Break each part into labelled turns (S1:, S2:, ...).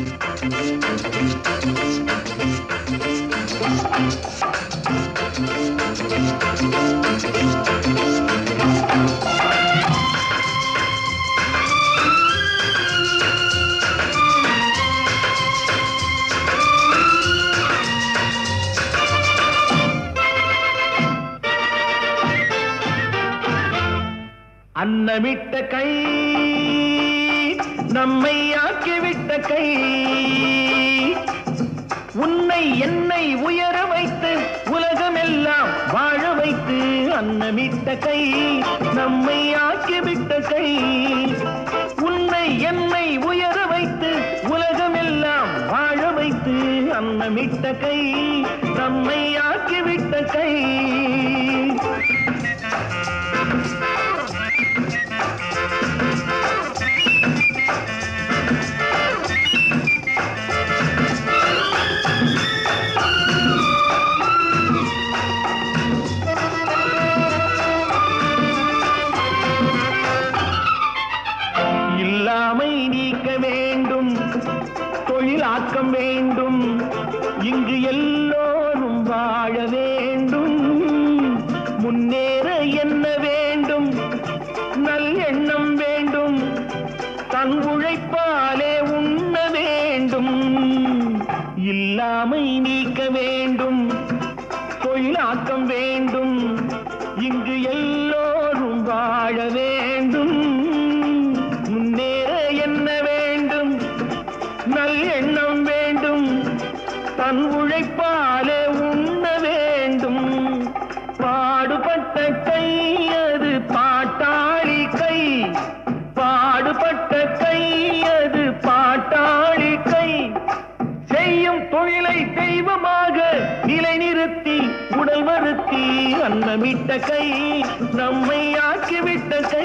S1: அன்னமிட்ட கை நம்மை ஆக்கிவிட்ட கை உன்னை என்னை உயர வைத்து உலகமெல்லாம் வாழ வைத்து அன்னமிட்ட கை நம்மை ஆக்கிவிட்ட கை உன்னை என்னை உயர வைத்து உலகமெல்லாம் வாழ வைத்து அன்னமிட்ட கை நம்மை ஆக்கிவிட்ட கை இல்லாமை நீக்க வேண்டும், தொழிலாக்கம் வேண்டும், இங்கு எல்லோரும் வாழ வேண்டும், முன்னேற என்ன வேண்டும், நல்லெண்ணம் வேண்டும், தன் உழைப்பாலே உண்ண வேண்டும். இல்லாமை நீக்க வேண்டும், தொழிலாக்கம் வேண்டும், இங்கு எல்லோரும் வாழ வேண்டும், முன்னேற என்ன வேண்டும், நல்லெண்ணம் வேண்டும், தன் உழைப்பாலே உண்ண வேண்டும். பாடுபட்ட கை அது பாட்டாளி கை, பாடுபட்ட கை அது பாட்டாளி கை, செய்யும் தொழிலை தெய்வமாக நிலைநிறுத்தி உடல் வருத்தி அன்னமிட்ட கை நம்மை ஆக்கிவிட்ட கை.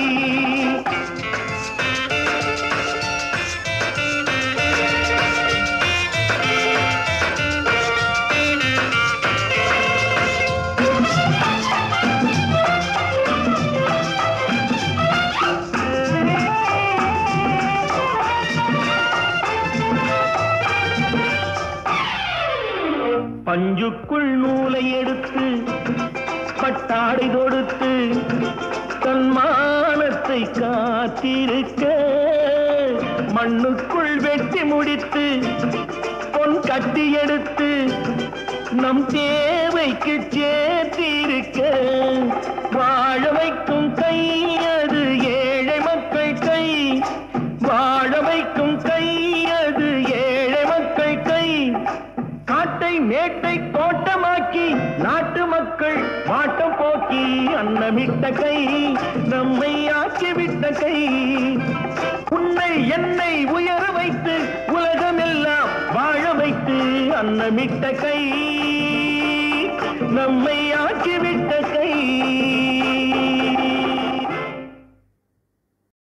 S1: பஞ்சுக்குள் நூலை எடுத்து பட்டாடை தொடுத்து தன் மானத்தை காத்திருக்க, மண்ணுக்குள் வெட்டி முடித்து பொன் கட்டி எடுத்து நம் தேவைக்கு சேர்த்திருக்க, வாழ வைக்கும் கை அது ஏழை மக்கள் கை, வாழ வைக்கும் கை அது ஏழை மக்கள் கை, காட்டை மேட்டை தோட்டமாக்கி நாட்டு மக்கள் வாட்டம் போக்கி அன்னமிட்ட கை நம்மை ஆக்கிவிட்ட கை, உன்னை என்னை உயர வைத்து உலகமெல்லாம் வாழ வைத்து அன்னமிட்ட கை நம்மை ஆக்கிவிட்ட கை.